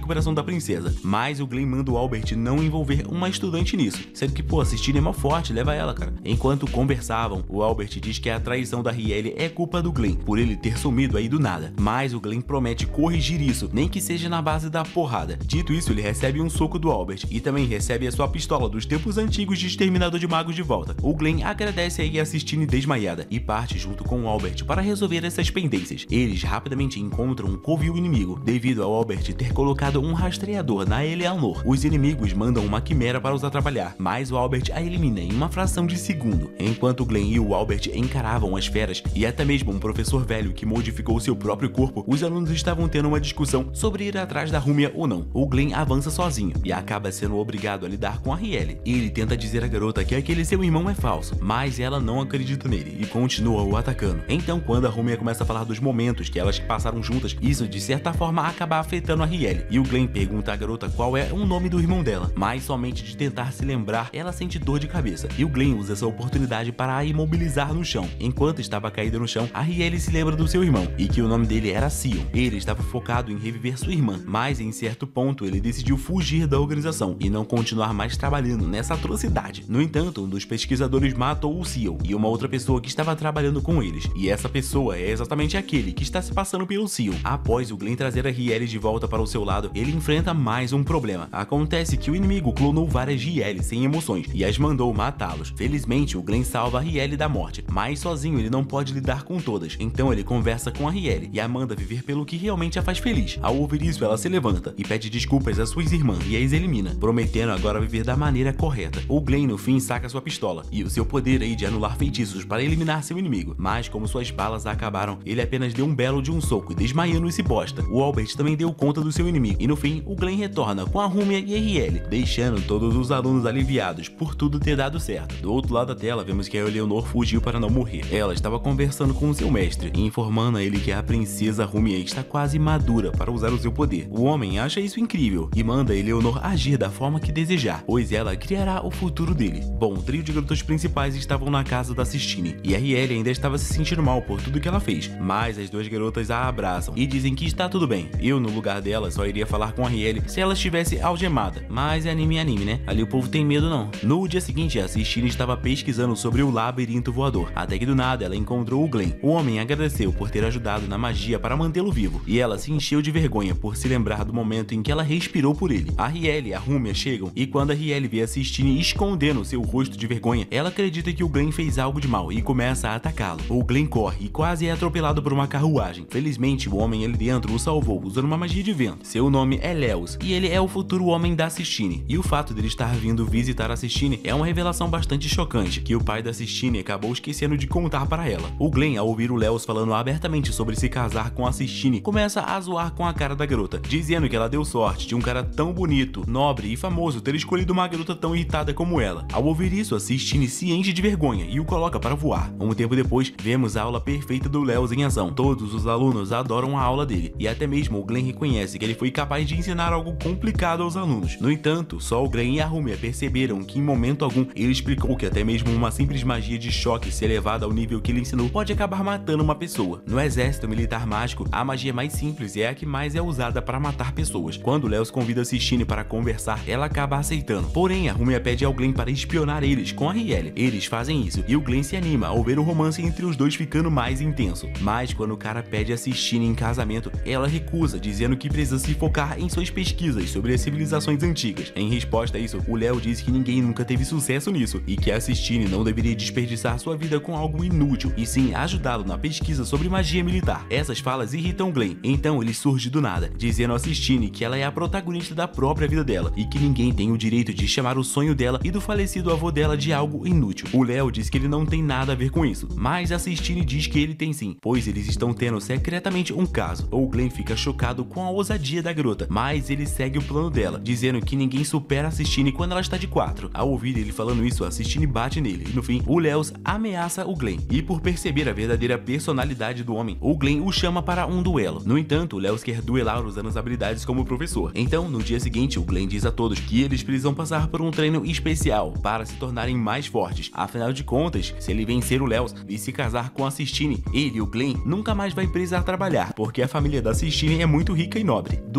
princesa, mas o Glenn manda o Albert não envolver uma estudante nisso, sendo que, pô, a Sistine é mó forte, leva ela, cara. Enquanto conversavam, o Albert diz que a traição da Rielle é culpa do Glenn, por ele ter sumido aí do nada, mas o Glenn promete corrigir isso, nem que seja na base da porrada. Dito isso, ele recebe um soco do Albert e também recebe a sua pistola dos tempos antigos de Exterminador de Magos de volta. O Glenn agradece aí a Sistine desmaiada e parte junto com o Albert para resolver essas pendências. Eles rapidamente encontram um covil inimigo, devido ao Albert ter colocado um rastreador na Eleanor. Os inimigos mandam uma quimera para os atrapalhar, mas o Albert a elimina em uma fração de segundo. Enquanto o Glenn e o Albert encaravam as feras e até mesmo um professor velho que modificou seu próprio corpo, os alunos estavam tendo uma discussão sobre ir atrás da Rumia ou não. O Glenn avança sozinho e acaba sendo obrigado a lidar com a Rielle. Ele tenta dizer à garota que aquele seu irmão é falso, mas ela não acredita nele e continua o atacando. Então, quando a Rumia começa a falar dos momentos que elas passaram juntas, isso de certa forma acaba afetando a Rielle, e o Glenn pergunta à garota qual é o nome do irmão dela, mas somente de tentar se lembrar, ela sente dor de cabeça, e o Glenn usa essa oportunidade para a imobilizar no chão. Enquanto estava caída no chão, a Rielle se lembra do seu irmão, e que o nome dele era Sion. Ele estava focado em reviver sua irmã, mas em certo ponto ele decidiu fugir da organização e não continuar mais trabalhando nessa atrocidade. No entanto, um dos pesquisadores matou o Sion e uma outra pessoa que estava trabalhando com eles, e essa pessoa é exatamente aquele que está se passando pelo Sion. Após o Glenn trazer a Rielle de volta para o seu lado, ele enfrenta mais um problema. Acontece que o inimigo clonou várias Rielle sem emoções e as mandou matá-los. Felizmente, o Glenn salva a Rielle da morte, mas sozinho ele não pode lidar com todas, então ele conversa com a Rielle e a manda viver pelo que realmente a faz feliz. Ao ouvir isso, ela se levanta e pede desculpas às suas irmãs e as elimina, prometendo agora viver da maneira correta. O Glenn no fim saca sua pistola e o seu poder aí de anular feitiços para eliminar seu inimigo, mas como suas balas acabaram, ele apenas deu um belo de um soco, desmaiando esse bosta. O Albert também deu conta do seu inimigo e no fim o Glenn retorna com a Rumia e a Rielle, deixando todos os alunos aliviados por tudo ter dado certo. Do outro lado da tela vemos que a Eleanor fugiu para não morrer. Ela estava conversando com seu mestre e informando a ele que a princesa Rumia está quase madura para usar o seu poder. O homem acha isso incrível e manda Eleanor agir da forma que desejar, pois ela criará o futuro dele. Bom, o trio de garotas principais estavam na casa da Sistine e a Rielle ainda estava se sentindo mal por tudo que ela fez, mas as duas garotas a abraçam e dizem que está tudo bem. Eu, no lugar dela, só iria falar com a Rielle se ela estivesse algemada, mas é anime anime, né? Ali o povo tem medo não. No dia seguinte, a Sistine estava pesquisando sobre o labirinto voador, até que do nada ela encontrou o Glenn. O homem agradeceu por ter ajudado na magia para mantê-lo vivo, e ela se encheu de vergonha por se lembrar do momento em que ela respirou por ele. A Rielle e a Rumia chegam, e quando a Rielle vê a Sistine escondendo seu rosto de vergonha, ela acredita que o Glenn fez algo de mal e começa a atacá-lo. O Glenn corre e quase é atropelado por uma carruagem. Felizmente, o homem ali dentro o salvou usando uma magia de vento. Seu nome é Leos, e ele é o futuro homem da Sistine. E o fato dele estar vindo visitar a Sistine é uma revelação bastante chocante, que o pai da Sistine acabou esquecendo de contar para ela. O Glenn, ao ouvir o Leos falando abertamente sobre se casar com a Sistine, começa a zoar com a cara da garota, dizendo que ela deu sorte de um cara tão bonito, nobre e famoso ter escolhido uma garota tão irritada como ela. Ao ouvir isso, a Sistine se enche de vergonha e o coloca para voar. Um tempo depois, vemos a aula perfeita do Leos em ação. Todos os alunos adoram a aula dele, e até mesmo o Glenn reconhece que ele foi capaz de ensinar algo complicado aos alunos. No entanto, só o Glenn e a Rumia perceberam que em momento algum ele explicou que até mesmo uma simples magia de choque, se elevada ao nível que ele ensinou, pode acabar matando uma pessoa. No exército militar mágico, a magia mais simples é a que mais é usada para matar pessoas. Quando Leos convida a Sistine para conversar, ela acaba aceitando. Porém, a Rumia pede ao Glenn para espionar eles com a Rielle. Eles fazem isso, e o Glenn se anima ao ver o romance entre os dois ficando mais intenso. Mas quando o cara pede a Sistine em casamento, ela recusa, dizendo que precisa se focar em suas pesquisas sobre as civilizações antigas. Em resposta a isso, o Leo diz que ninguém nunca teve sucesso nisso, e que a Sistine não deveria desperdiçar sua vida com algo inútil, e sim ajudá-lo na pesquisa sobre magia militar. Essas falas irritam Glenn, então ele surge do nada, dizendo a Sistine que ela é a protagonista da própria vida dela, e que ninguém tem o direito de chamar o sonho dela e do falecido avô dela de algo inútil. O Leo diz que ele não tem nada a ver com isso, mas a Sistine diz que ele tem sim, pois eles estão tendo secretamente um caso. O Glenn fica chocado com a ousadia da garota, mas ele segue o plano dela, dizendo que ninguém supera a Sistine quando ela está de quatro. Ao ouvir ele falando isso, a Sistine bate nele, e no fim, o Leos ameaça o Glenn, e por perceber a verdadeira personalidade do homem, o Glenn o chama para um duelo. No entanto, o Leos quer duelar usando as habilidades como professor. Então, no dia seguinte, o Glenn diz a todos que eles precisam passar por um treino especial para se tornarem mais fortes. Afinal de contas, se ele vencer o Leos e se casar com a Sistine, ele, o Glenn, nunca mais vai precisar trabalhar, porque a família da Sistine é muito rica e nobre. Durante a noite,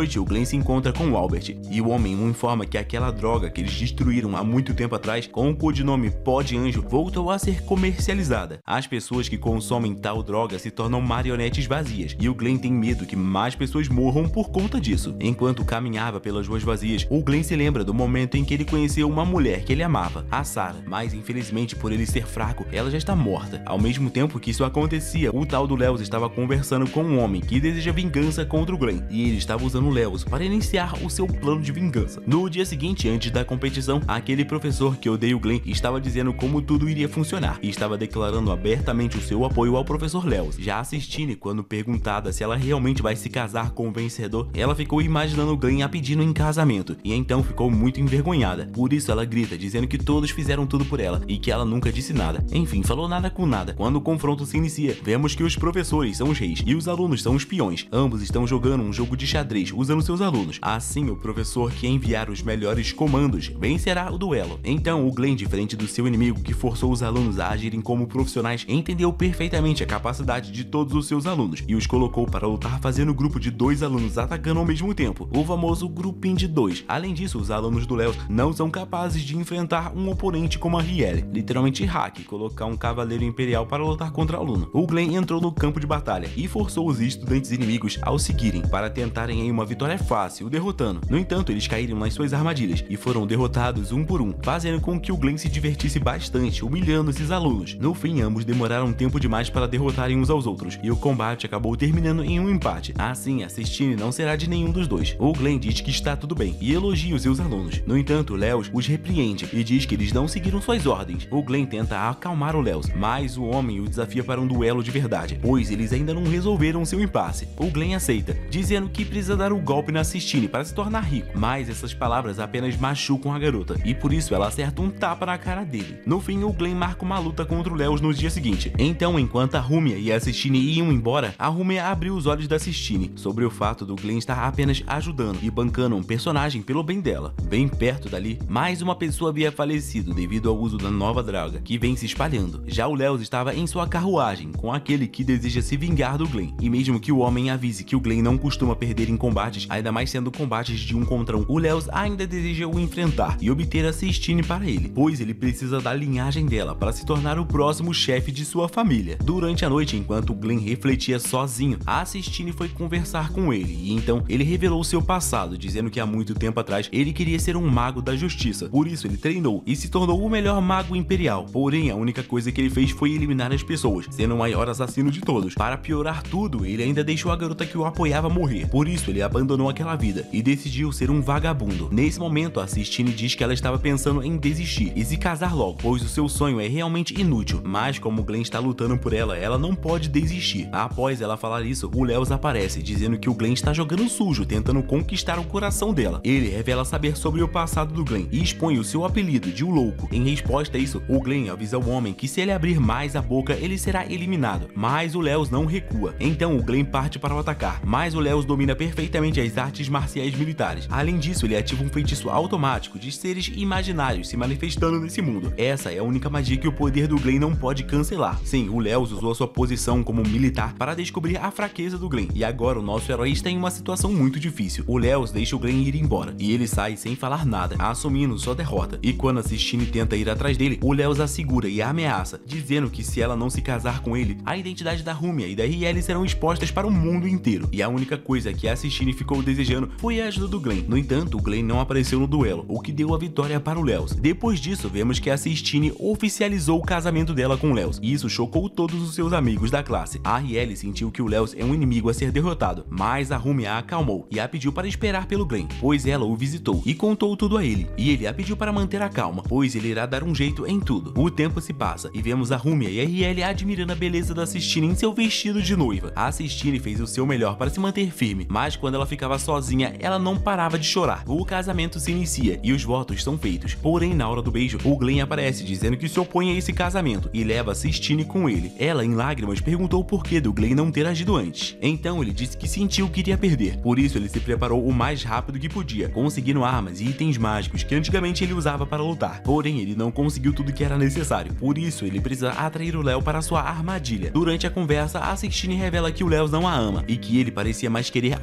noite, o Glenn se encontra com o Albert, e o homem o informa que aquela droga que eles destruíram há muito tempo atrás, com o codinome Pó de Anjo, voltou a ser comercializada. As pessoas que consomem tal droga se tornam marionetes vazias, e o Glenn tem medo que mais pessoas morram por conta disso. Enquanto caminhava pelas ruas vazias, o Glenn se lembra do momento em que ele conheceu uma mulher que ele amava, a Sarah, mas infelizmente por ele ser fraco, ela já está morta. Ao mesmo tempo que isso acontecia, o tal do Lewis estava conversando com um homem que deseja vingança contra o Glenn, e ele estava usando o Lewis para iniciar o seu plano de vingança. No dia seguinte, antes da competição, aquele professor que odeia o Glenn estava dizendo como tudo iria funcionar, e estava declarando abertamente o seu apoio ao professor Lewis. Já a Sistine, quando perguntada se ela realmente vai se casar com o vencedor, ela ficou imaginando o Glenn a pedindo em casamento, e então ficou muito envergonhada. Por isso ela grita, dizendo que todos fizeram tudo por ela, e que ela nunca disse nada. Enfim, falou nada com nada. Quando o confronto se inicia, vemos que os professores são os reis, e os alunos são os peões. Ambos estão jogando um jogo de xadrez, usando seus alunos. Assim, o professor que enviar os melhores comandos vencerá o duelo. Então, o Glenn, diferente do seu inimigo, que forçou os alunos a agirem como profissionais, entendeu perfeitamente a capacidade de todos os seus alunos, e os colocou para lutar fazendo grupo de dois alunos atacando ao mesmo tempo, o famoso grupinho de dois. Além disso, os alunos do Lewis não são capazes de enfrentar um oponente como a Rielle, literalmente hack, colocar um cavaleiro imperial para lutar contra o aluno. O Glenn entrou no campo de batalha e forçou os estudantes inimigos ao seguirem, para tentarem em uma vitória fácil, derrotando. No entanto, eles caíram nas suas armadilhas e foram derrotados um por um, fazendo com que o Glenn se divertisse bastante, humilhando esses alunos. No fim, ambos demoraram tempo demais para derrotarem uns aos outros, e o combate acabou terminando em um empate. Assim, a Sistine não será de nenhum dos dois. O Glenn diz que está tudo bem e elogia os seus alunos. No entanto, Lewis os repreende e diz que eles não seguiram suas ordens. O Glenn tenta acalmar o Lewis, mas o homem o desafia para um duelo de verdade, pois eles ainda não resolveram seu impasse. O Glenn aceita, dizendo que precisa dar o golpe na Sistine para se tornar rico, mas essas palavras apenas machucam a garota, e por isso ela acerta um tapa na cara dele. No fim, o Glenn marca uma luta contra o Lewis no dia seguinte. Então, enquanto a Rumia e a Sistine iam embora, a Rumia abriu os olhos da Sistine sobre o fato do Glenn estar apenas ajudando e bancando um personagem pelo bem dela. Bem perto dali, mais uma pessoa havia falecido devido ao uso da nova droga, que vem se espalhando. Já o Lewis estava em sua carruagem com aquele que deseja se vingar do Glenn, e mesmo que o homem avise que o Glenn não costuma perder em combates, ainda mais sendo combates de um contra um, o Lewis ainda deseja o enfrentar e obter a Sistine para ele, pois ele precisa da linhagem dela para se tornar o próximo chefe de sua família. Durante a noite, enquanto o Glenn refletia sozinho, a Sistine foi conversar com ele, e então ele revelou seu passado, dizendo que há muito tempo atrás ele queria ser um mago da justiça, por isso ele treinou e se tornou o melhor mago imperial. Porém, a única coisa que ele fez foi eliminar as pessoas, sendo o maior assassino de todos. Para piorar tudo, ele ainda deixou a garota que o apoiava morrer, por isso ele abandonou aquela vida e decidiu ser um vagabundo. Nesse momento, a Sistine diz que ela estava pensando em desistir e se casar logo, pois o seu sonho é realmente inútil, mas como o Glenn está lutando por ela, ela não pode desistir. Após ela falar isso, o Lewis aparece, dizendo que o Glenn está jogando sujo, tentando conquistar o coração dela. Ele revela saber sobre o passado do Glenn e expõe o seu apelido de o Louco. Em resposta a isso, o Glenn avisa o homem que se ele abrir mais a boca, ele será eliminado, mas o Lewis não recua. Então o Glenn parte para o atacar, mas o Lewis domina perfeitamente as artes marciais militares. Além disso, ele ativa um feitiço automático de seres imaginários se manifestando nesse mundo. Essa é a única magia que o poder do Glenn não pode cancelar. Sim, o Lewis usou a sua posição como militar para descobrir a fraqueza do Glenn, e agora o nosso herói está em uma situação muito difícil. O Lewis deixa o Glenn ir embora, e ele sai sem falar nada, assumindo sua derrota. E quando a Sistine tenta ir atrás dele, o Lewis a segura e a ameaça, dizendo que se ela não se casar com ele, a identidade da Rumia e da Rielle serão expostas para o mundo inteiro. E a única coisa que a Sistine ficou desejando foi a ajuda do Glenn. No entanto, o Glenn não apareceu no duelo, o que deu a vitória para o Lewis. Depois disso, vemos que a Sistine oficializou o casamento dela com o Lewis, e isso chocou todos os seus amigos da classe. A Rielle sentiu que o Lewis é um inimigo a ser derrotado, mas a Rumia a acalmou e a pediu para esperar pelo Glenn, pois ela o visitou e contou tudo a ele, e ele a pediu para manter a calma, pois ele irá dar um jeito em tudo. O tempo se passa e vemos a Rumia e a Rielle admirando a beleza da Sistine em seu vestido de noiva. A Sistine fez o seu melhor para se manter firme, mas quando ela ficava sozinha, ela não parava de chorar. O casamento se inicia e os votos são feitos, porém na hora do beijo, o Glenn aparece dizendo que se opõe a esse casamento e leva a Sistine com ele. Ela, em lágrimas, perguntou o porquê do Glenn não ter agido antes. Então ele disse que sentiu que iria perder, por isso ele se preparou o mais rápido que podia, conseguindo armas e itens mágicos que antigamente ele usava para lutar. Porém, ele não conseguiu tudo que era necessário, por isso ele precisa atrair o Léo para sua armadilha. Durante a conversa, a Sistine revela que o Léo não a ama e que ele parecia mais querer a controlar.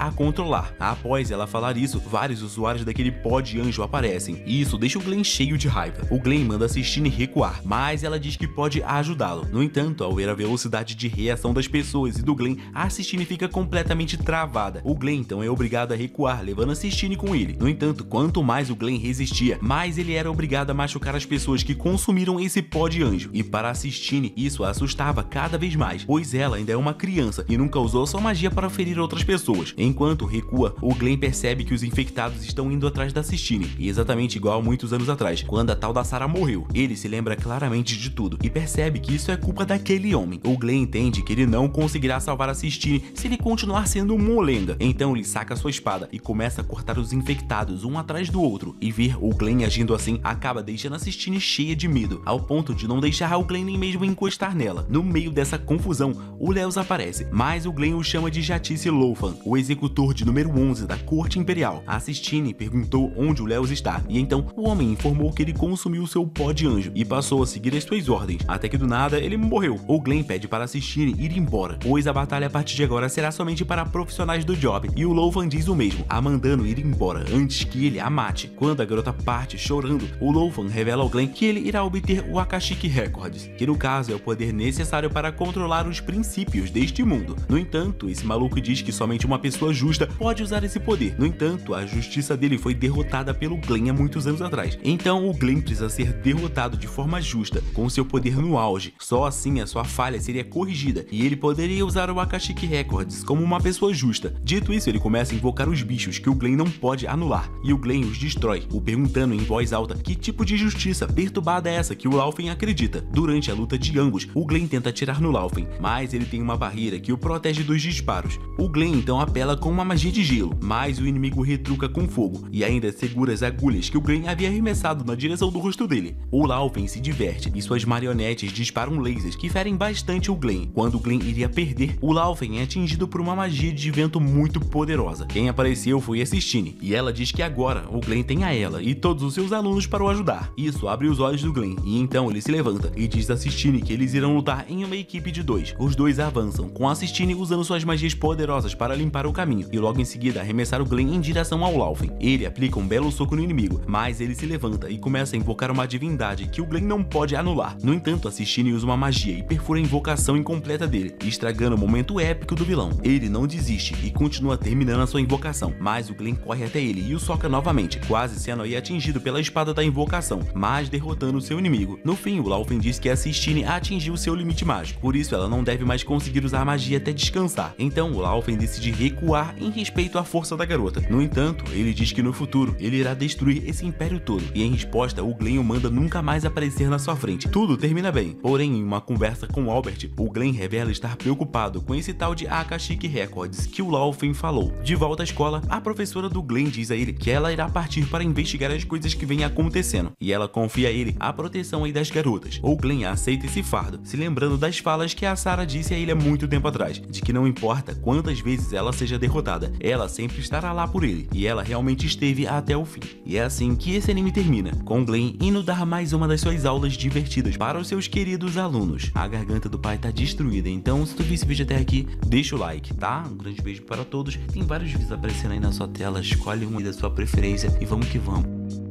anular. Após ela falar isso, vários usuários daquele pó de anjo aparecem, e isso deixa o Glenn cheio de raiva. O Glenn manda a Sistine recuar, mas ela diz que pode ajudá-lo. No entanto, ao ver a velocidade de reação das pessoas e do Glenn, a Sistine fica completamente travada. O Glenn então é obrigado a recuar, levando a Sistine com ele. No entanto, quanto mais o Glenn resistia, mais ele era obrigado a machucar as pessoas que consumiram esse pó de anjo. E para a Sistine, isso a assustava cada vez mais, pois ela ainda é uma criança e nunca usou sua magia para ferir outras pessoas. Enquanto recua, o Glenn percebe que os infectados estão indo atrás da Sistine, e exatamente igual a muitos anos atrás, quando a tal da Sarah morreu. Ele se lembra claramente de tudo e percebe que isso é culpa daquele homem. O Glenn entende que ele não conseguirá salvar a Sistine se ele continuar sendo um molenga. Então ele saca sua espada e começa a cortar os infectados um atrás do outro, e ver o Glenn agindo assim acaba deixando a Sistine cheia de medo, ao ponto de não deixar o Glenn nem mesmo encostar nela. No meio dessa confusão, o Leos aparece, mas o Glenn o chama de Jatice Lofan, o executor de número onze da corte imperial. A Sistine perguntou onde o Leos está, e então o homem informou que ele consumiu seu pó de anjo e passou a seguir as suas ordens, até que do nada ele morreu. O Glenn pede para a Sistine ir embora, pois a batalha a partir de agora será somente para profissionais do job, e o Lofan diz o mesmo, a mandando ir embora antes que ele a mate. Quando a garota parte chorando, o Lofan revela ao Glenn que ele irá obter o Akashic Records, que no caso é o poder necessário para controlar os princípios deste mundo. No entanto, esse maluco diz que somente uma pessoa justa pode usar esse poder. No entanto, a justiça dele foi derrotada pelo Glenn há muitos anos atrás. Então o Glenn precisa ser derrotado de forma justa, com seu poder no auge. Só assim a sua falha seria corrigida e ele poderia usar o Akashic Records como uma pessoa justa. Dito isso, ele começa a invocar os bichos que o Glenn não pode anular, e o Glenn os destrói, o perguntando em voz alta que tipo de justiça perturbada é essa que o Laufey acredita. Durante a luta de ambos, o Glenn tenta atirar no Laufey, mas ele tem uma barreira que o protege dos disparos. O Glenn então apela com uma magia de gelo, mas o inimigo retruca com fogo e ainda segura as agulhas que o Glenn havia arremessado na direção do rosto dele. O Laufey se diverte e suas marionetes disparam lasers que ferem bastante o Glenn. Quando o Glenn iria perder, o Laufey é atingido por uma magia de vento muito poderosa. Quem apareceu foi a Sistine, e ela diz que agora o Glenn tem a ela e todos os seus alunos para o ajudar. Isso abre os olhos do Glenn, e então ele se levanta e diz a Sistine que eles irão lutar em uma equipe de dois. Os dois avançam, com a Sistine usando suas magias poderosas para limpar o caminho, e logo em seguida arremessar o Glenn em direção ao Laufey. Ele aplica um belo soco no inimigo, mas ele se levanta e começa a invocar uma divindade que o Glenn não pode anular. No entanto, a Sistine usa uma magia e perfura a invocação incompleta dele, estragando o momento épico do vilão. Ele não desiste e continua terminando a sua invocação, mas o Glenn corre até ele e o soca novamente, quase sendo aí atingido pela espada da invocação, mas derrotando seu inimigo. No fim, o Laufey diz que a Sistine atingiu seu limite mágico, por isso ela não deve mais conseguir usar magia até descansar. Então o Laufey decide recuar em respeito à força da garota. No entanto, ele diz que no futuro ele irá destruir esse império todo, e em resposta o Glenn o manda nunca mais aparecer na sua frente. Tudo termina bem, porém em uma conversa com Albert, o Glenn revela estar preocupado com esse tal de Akashic Records que o Laufey falou. De volta à escola, a professora do Glenn diz a ele que ela irá partir para investigar as coisas que vêm acontecendo, e ela confia a ele a proteção aí das garotas. O Glenn aceita esse fardo, se lembrando das falas que a Sarah disse a ele há muito tempo atrás, de que não importa quantas vezes ela seja derrotada, ela sempre estará lá por ele, e ela realmente esteve até o fim. E é assim que esse anime termina, com Glenn indo dar mais uma das suas aulas divertidas para os seus queridos alunos. A garganta do pai tá destruída, então se tu viu esse vídeo até aqui, deixa o like, tá? Um grande beijo para todos, tem vários vídeos aparecendo aí na sua tela, escolhe um aí da sua preferência e vamos que vamos.